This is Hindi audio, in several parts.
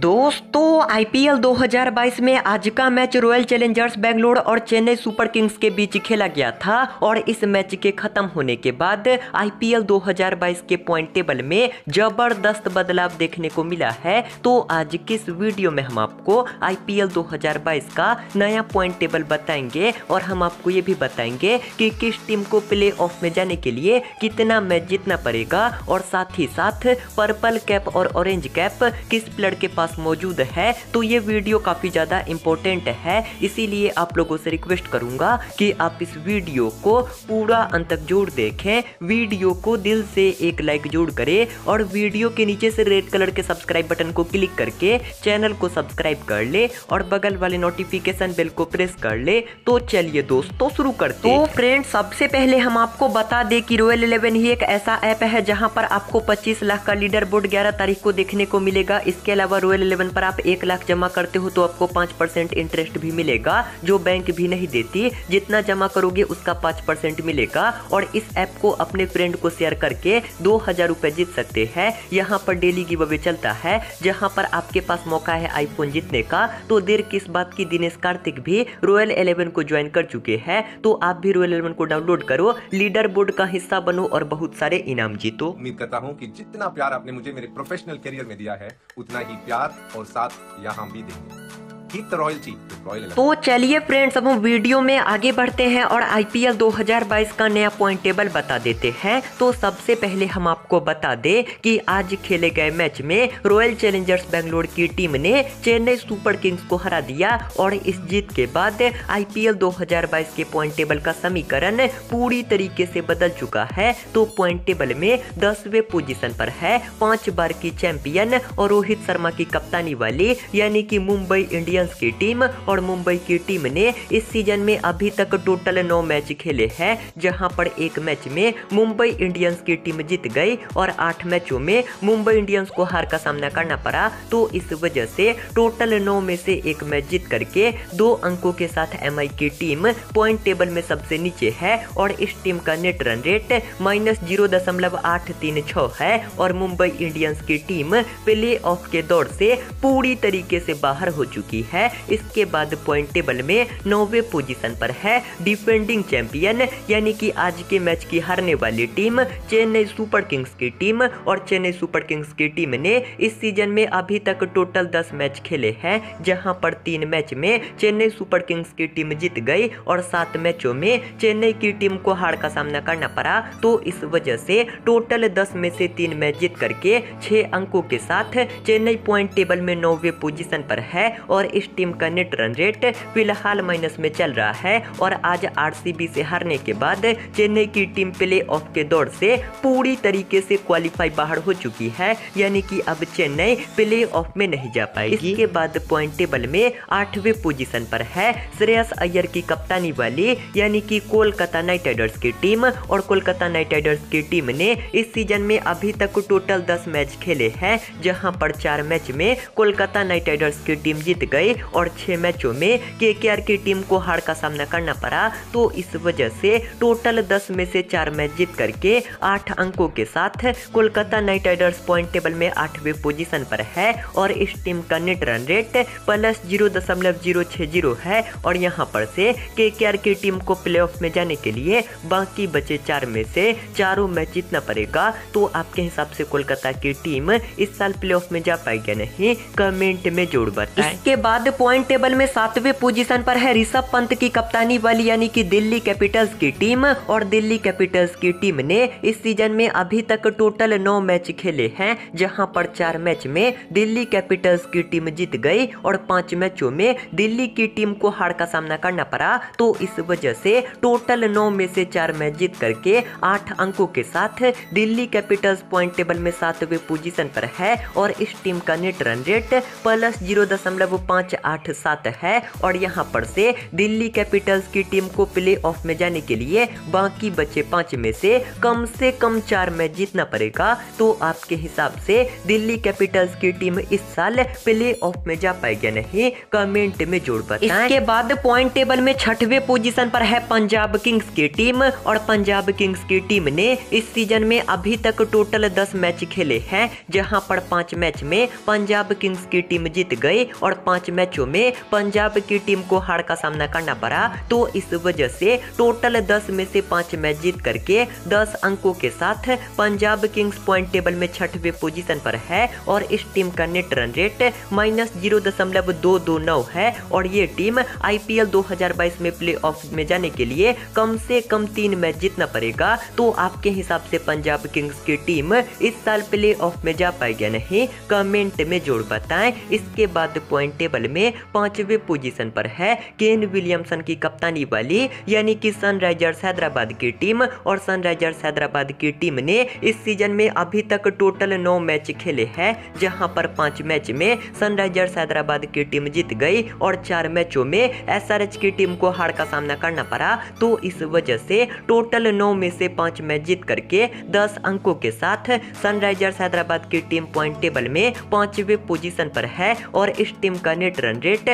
दोस्तों आईपीएल 2022 में आज का मैच रॉयल चैलेंजर्स बेंगलोर और चेन्नई सुपर किंग्स के बीच खेला गया था और इस मैच के खत्म होने के बाद आईपीएल 2022 के पॉइंट टेबल में जबरदस्त बदलाव देखने को मिला है। तो आज की इस वीडियो में हम आपको आईपीएल 2022 का नया पॉइंट टेबल बताएंगे और हम आपको ये भी बताएंगे कि किस टीम को प्ले ऑफ में जाने के लिए कितना मैच जीतना पड़ेगा और साथ ही साथ पर्पल कैप और ऑरेंज कैप किस प्लेयर के पास मौजूद है। तो ये वीडियो काफी ज्यादा इंपॉर्टेंट है, इसीलिए आप लोगों से रिक्वेस्ट करूंगा कि आप इस वीडियो को पूरा अंत तक जरूर देखें। वीडियो को दिल से एक लाइक जरूर करें और वीडियो के नीचे से रेड कलर के सब्सक्राइब बटन को क्लिक करके चैनल को सब्सक्राइब कर ले और बगल वाले नोटिफिकेशन बेल को प्रेस कर ले। तो चलिए दोस्तों शुरू करते हैं। तो फ्रेंड्स सबसे पहले हम आपको बता दें कि रॉयल 11 ही एक ऐसा ऐप है जहां पर आपको 25 लाख का लीडर बोर्ड 11 तारीख को देखने को मिलेगा। इसके अलावा रॉयल 11 पर आप 1 लाख जमा करते हो तो आपको 5% इंटरेस्ट भी मिलेगा, जो बैंक भी नहीं देती। जितना जमा करोगे उसका 5% मिलेगा और इस ऐप को अपने फ्रेंड को शेयर करके 2000 रुपए जीत सकते हैं। यहाँ पर डेली गिव अवे चलता है जहाँ पर आपके पास मौका है आईफोन जीतने का। तो देर किस बात की, दिनेश कार्तिक भी रॉयल 11 को ज्वाइन कर चुके हैं। तो आप भी रॉयल 11 को डाउनलोड करो, लीडर बोर्ड का हिस्सा बनो और बहुत सारे इनाम जीतो। उम्मीद करता हूँ कि जितना प्यार आपने मुझे मेरे प्रोफेशनल करियर में दिया है उतना ही प्यार और साथ यहाँ भी देंगे। तो चलिए फ्रेंड्स अब हम वीडियो में आगे बढ़ते हैं और आईपीएल 2022 का नया पॉइंट टेबल बता देते हैं। तो सबसे पहले हम आपको बता दें कि आज खेले गए मैच में रॉयल चैलेंजर्स बेंगलोर की टीम ने चेन्नई सुपर किंग्स को हरा दिया और इस जीत के बाद आईपीएल 2022 के पॉइंट टेबल का समीकरण पूरी तरीके से बदल चुका है। तो पॉइंट टेबल में 10वें पोजीशन पर है 5 बार की चैंपियन और रोहित शर्मा की कप्तानी वाली यानी कि मुंबई इंडियंस की टीम। और मुंबई की टीम ने इस सीजन में अभी तक टोटल 9 मैच खेले हैं, जहां पर एक मैच में मुंबई इंडियंस की टीम जीत गई और 8 मैचों में मुंबई इंडियंस को हार का सामना करना पड़ा। तो इस वजह से टोटल 9 में से एक मैच जीत करके 2 अंकों के साथ एमआई की टीम पॉइंट टेबल में सबसे नीचे है और इस टीम का नेट रन रेट -0.836 है और मुंबई इंडियंस की टीम प्ले ऑफ के दौर से पूरी तरीके से बाहर हो चुकी है। इसके बाद पॉइंट टेबल में 9वें पोजीशन पर है डिफेंडिंग चैंपियन यानी कि आज के मैच की हारने वाली टीम चेन्नई सुपर किंग्स की टीम। और चेन्नई सुपर किंग्स की टीम ने इस सीजन में अभी तक टोटल 10 मैच खेले हैं, जहां पर 3 मैच में चेन्नई सुपर किंग्स की टीम जीत गई और 7 मैचों में चेन्नई की टीम को हार का सामना करना पड़ा। तो इस वजह से टोटल 10 में से 3 मैच जीत करके 6 अंकों के साथ चेन्नई पॉइंट टेबल में 9वें पोजीशन पर है और इस टीम का नेट रन रेट फिलहाल माइनस में चल रहा है। और आज आरसीबी से हारने के बाद चेन्नई की टीम प्ले ऑफ के दौर से पूरी तरीके से क्वालिफाई बाहर हो चुकी है, यानी कि अब चेन्नई प्ले ऑफ में नहीं जा पाएगी। इसके बाद पॉइंट टेबल में 8वें पोजीशन पर है श्रेयस अय्यर की कप्तानी वाली यानी कि कोलकाता नाइट राइडर्स की टीम। और कोलकाता नाइट राइडर्स की टीम ने इस सीजन में अभी तक टोटल 10 मैच खेले हैं, जहां पर 4 मैच में कोलकाता नाइट राइडर्स की टीम जीत गई और 6 मैचों में केकेआर की टीम को हार का सामना करना पड़ा। तो इस वजह से टोटल 10 में से 4 मैच जीत करके 8 अंकों के साथ Kolkata Knight Riders point table में 8वें पोजीशन पर है और इस टीम का नेट रन रेट +0.060 है। और यहां पर से केकेआर की टीम को प्लेऑफ में जाने के लिए बाकी बचे 4 में से 4 मैच जीतना पड़ेगा। तो आपके हिसाब से कोलकाता की टीम इस साल प्लेऑफ में जा पाएगी नहीं, कमेंट में जोड़ बताएं। इसके बाद पॉइंट टेबल में 7वें पोजीशन पर है ऋषभ पंत की कप्तानी वाली यानी कि दिल्ली कैपिटल्स की टीम। और दिल्ली कैपिटल्स की टीम ने इस सीजन में अभी तक टोटल 9 मैच खेले हैं, जहां पर 4 मैच में दिल्ली कैपिटल्स की टीम जीत गई और 5 मैचों में दिल्ली की टीम को हार का सामना करना पड़ा। तो इस वजह से टोटल 9 में से 4 मैच जीत करके 8 अंकों के साथ दिल्ली कैपिटल्स पॉइंट टेबल में 7वें पोजीशन पर है और इस टीम का नेट रन रेट +0.5 5-8-7 है और यहाँ पर से दिल्ली कैपिटल्स की टीम को प्ले ऑफ में जाने के लिए बाकी बचे 5 में से कम 4 मैच जीतना पड़ेगा। तो आपके हिसाब से दिल्ली कैपिटल्स की टीम इस साल प्ले ऑफ में जा पाएगी नहीं, कमेंट में जोड़ बताएं। इसके बाद पॉइंट टेबल में 6वें पोजीशन पर है पंजाब किंग्स की टीम और पंजाब किंग्स की टीम ने इस सीजन में अभी तक टोटल 10 मैच खेले हैं, जहां पर 5 मैच में पंजाब किंग्स की टीम जीत गई और 5 मैचों में पंजाब की टीम को हार का सामना करना पड़ा। तो इस वजह से टोटल 10 में से 5 मैच जीत करके 10 अंकों के साथ पंजाब किंग्स पॉइंट टेबल में 6वें पोजीशन पर है और इस टीम का नेट रन रेट -0.229 है और ये टीम IPL 2022 में प्ले ऑफ में जाने के लिए कम से कम 3 मैच जीतना पड़ेगा। तो आपके हिसाब से पंजाब किंग्स की टीम इस साल प्ले ऑफ में जा पाएगी नहीं, कमेंट में जोड़ बताएं। इसके बाद पॉइंट टेबल में 5वें पोजीशन पर है केन विलियमसन की कप्तानी वाली यानी कि सनराइजर्स हैदराबाद की टीम और सनराइजर्स हैदराबाद की टीम ने इस सीजन में अभी तक टोटल 9 मैच खेले हैं, जहां पर 5 मैच में सनराइजर्स हैदराबाद की टीम जीत गई और 4 मैचों में SRH की टीम को हार का सामना करना पड़ा। तो इस वजह से टोटल 9 में से 5 मैच जीत करके 10 अंकों के साथ सनराइजर्स हैदराबाद की टीम पॉइंट टेबल में 5वें पोजीशन पर है और इस टीम का नेट रन रेट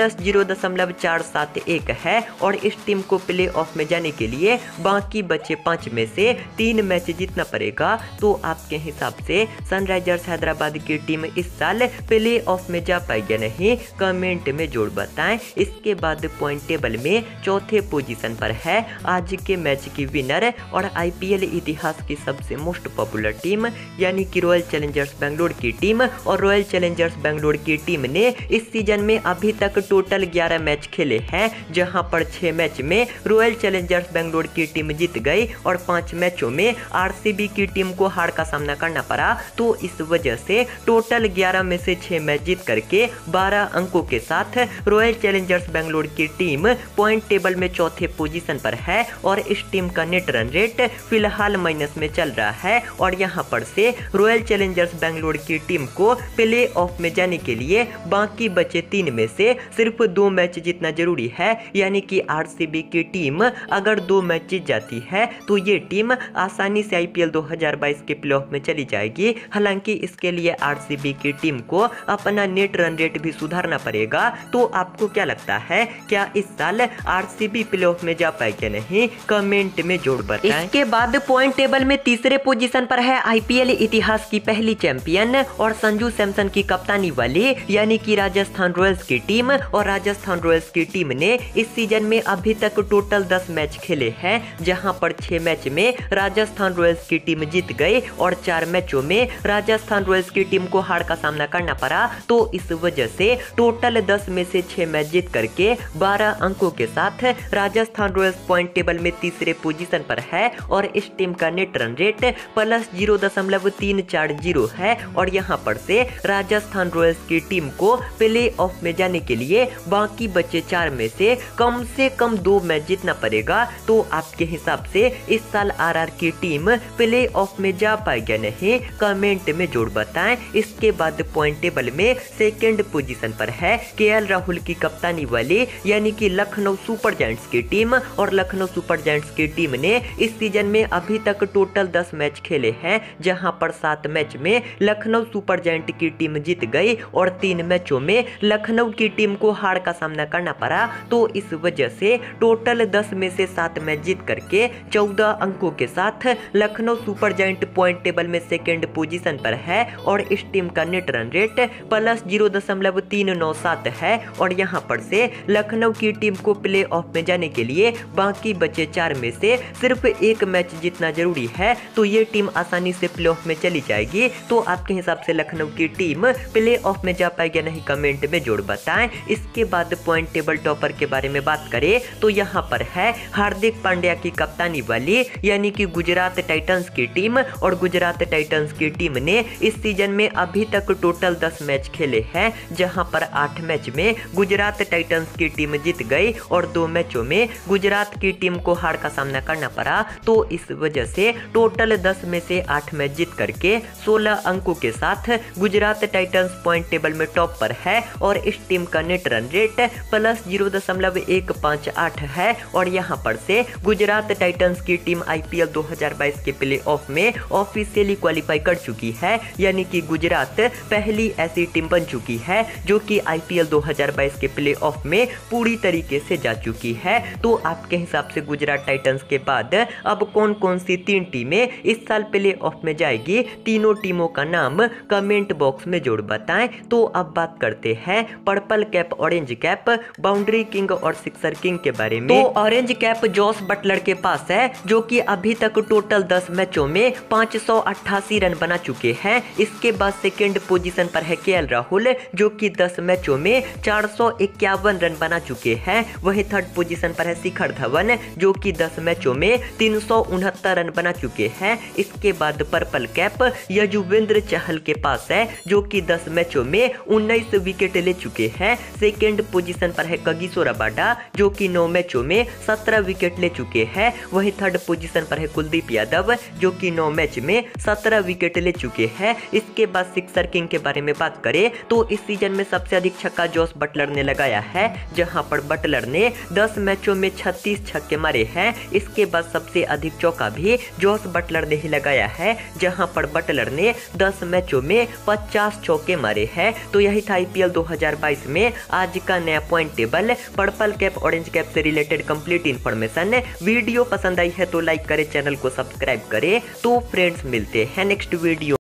+0.471 है और इस टीम को प्ले ऑफ में जाने के लिए बाकी बचे 5 में से 3 मैच जीतना पड़ेगा। तो आपके हिसाब से सनराइजर्स हैदराबाद की टीम इस साल प्ले ऑफ में जा पाएगी नहीं, कमेंट में जोड़ बताएं। इसके बाद पॉइंट टेबल में 4थे पोजीशन पर है आज के मैच की विनर और IPL इतिहास की सबसे मोस्ट पॉपुलर टीम यानी कि रॉयल चैलेंजर्स बेंगलोर की टीम और रॉयल चैलेंजर्स बेंगलोर की टीम ने इस सीजन में अभी तक टोटल 11 मैच खेले हैं, जहां पर 6 मैच में रॉयल चैलेंजर्स बेंगलोर की टीम जीत गई और 5 मैचों में RCB की टीम को हार का सामना करना पड़ा। तो इस वजह से टोटल 11 में से 6 मैच जीत करके 12 अंकों के साथ रॉयल चैलेंजर्स बेंगलोर की टीम पॉइंट टेबल में 4थे पोजीशन पर है और इस टीम का नेट रन रेट फिलहाल माइनस में चल रहा है और यहां पर से रॉयल चैलेंजर्स बेंगलोर की टीम को प्ले ऑफ में जाने के लिए बाकी बचे 3 में से सिर्फ 2 मैच जीतना जरूरी है, यानी कि RCB की टीम अगर 2 मैच जीत जाती है तो ये टीम आसानी से IPL 2022 के प्ले ऑफ में चली जाएगी। हालांकि इसके लिए RCB की टीम को अपना नेट रन रेट भी सुधारना पड़ेगा। तो आपको क्या लगता है, क्या इस साल RCB प्ले ऑफ में जा पाएगी नहीं, कमेंट में जोड़ बताएं। इसके बाद पॉइंट टेबल में 3रे पोजीशन पर है IPL इतिहास की पहली चैंपियन और संजू सैमसन की कप्तानी वाली यानी कि राजस्थान रॉयल्स की टीम और राजस्थान रॉयल्स की टीम ने इस सीजन में अभी तक टोटल 10 मैच खेले हैं, जहां पर 6 मैच में राजस्थान रॉयल्स की टीम जीत गई और 4 मैचों में राजस्थान रॉयल्स की टीम को हार का सामना करना पड़ा। तो इस वजह से टोटल 10 में से 6 मैच जीत करके 12 अंकों के साथ राजस्थान रॉयल्स पॉइंट टेबल में 3रे पोजीशन पर है और इस टीम का नेट रन रेट +0.340 है और यहां पर से राजस्थान रॉयल्स की टीम को प्ले ऑफ में जाने के लिए बाकी बचे 4 में से कम 2 मैच जीतना पड़ेगा। तो आपके हिसाब से इस साल RR की टीम प्ले ऑफ में जा पाएगी नहीं, कमेंट में जोड़ बताएं। इसके बाद पॉइंट टेबल में 2nd पोजीशन पर है KL राहुल की कप्तानी वाली यानी कि लखनऊ सुपर जायंट्स की टीम और लखनऊ सुपर जायंट्स की टीम ने इस सीजन में अभी तक टोटल 10 मैच खेले हैं, जहां पर 7 मैच में लखनऊ सुपर जायंट की टीम जीत गई और 3 मैचों में लखनऊ की टीम को हार का सामना करना पड़ा। तो इस वजह से टोटल 10 में से 7 मैच जीत करके 14 अंकों के साथ Lucknow Super Giant point table में 2nd पोजीशन पर है और इस टीम का नेट रन रेट +0.397 है और यहां पर से लखनऊ की टीम को प्ले ऑफ में जाने के लिए बाकी बचे 4 में से सिर्फ 1 मैच जीतना जरूरी है। तो ये टीम आसानी से प्ले ऑफ में चली जाएगी। तो आपके हिसाब से लखनऊ की टीम प्ले ऑफ में जा पाएगी नहीं, कमेंट में जोड़ बताएं। इसके बाद पॉइंट टेबल टॉपर के बारे में बात करें तो यहाँ पर है हार्दिक पांड्या की कप्तानी वाली यानी कि गुजरात टाइटंस की टीम और गुजरात टाइटंस की टीम ने इस सीजन में अभी तक टोटल 10 मैच खेले हैं, जहां पर 8 मैच में गुजरात टाइटंस की टीम जीत गई और 2 मैचों में गुजरात की टीम को हार का सामना करना पड़ा। तो इस वजह से टोटल 10 में से 8 मैच जीत करके 16 अंकों के साथ गुजरात टाइटंस पॉइंट टेबल में टॉप पर है और इस टीम का नेट रन रेट प्लस 0.158 है। और यहाँ पर से गुजरात टाइटंस की टीम आईपीएल 2022 के प्ले ऑफ में ऑफिशियली क्वालिफाई कर चुकी है, यानी कि गुजरात पहली ऐसी टीम बन चुकी है जो कि आईपीएल 2022 के प्ले ऑफ में पूरी तरीके से जा चुकी है। तो आपके हिसाब से गुजरात टाइटंस के बाद अब कौन कौन सी 3 टीमें इस साल प्ले ऑफ में जाएगी, तीनों टीमों का नाम कमेंट बॉक्स में जोड़ बताएं। तो अब बात करते हैं purple cap, orange cap, boundary king और सिक्सर किंग के बारे में। तो ऑरेंज कैप जॉस बटलर के पास है, जो कि अभी तक टोटल 10 मैचों में 588 रन बना चुके हैं। इसके बाद सेकेंड पोजीशन पर है केएल राहुल, जो कि 10 मैचों में 451 रन बना चुके हैं। वहीं थर्ड पोजीशन पर है शिखर धवन, जो कि 10 मैचों में 369 रन बना चुके हैं। इसके बाद पर्पल कैप यजुवेंद्र चहल के पास है, जो कि 10 मैचों में 19 विकेट ले चुके हैं। सेकेंड पोजीशन पर है कगिसो रबाडा, जो कि 9 मैचों में 17 विकेट ले चुके हैं। वहीं थर्ड पोजीशन पर है कुलदीप यादव, जो कि 9 मैच में 17 विकेट ले चुके हैं। इसके बाद सिक्सर किंग के बारे में बात करें तो इस सीजन में सबसे अधिक छक्का जॉस बटलर ने लगाया है, जहां पर बटलर ने 10 मैचों में 36 छक्के मारे हैं। इसके बाद सबसे अधिक चौका भी जॉस बटलर ने ही लगाया है, जहां पर बटलर ने 10 मैचों में 50 चौके मारे हैं। तो यही था आईपीएल 2022 में आज का नया point table, purple cap orange cap से रिलेटेड कंप्लीट इन्फॉर्मेशन। वीडियो पसंद आई है तो लाइक करें, चैनल को सब्सक्राइब करें। तो फ्रेंड्स मिलते हैं नेक्स्ट वीडियो।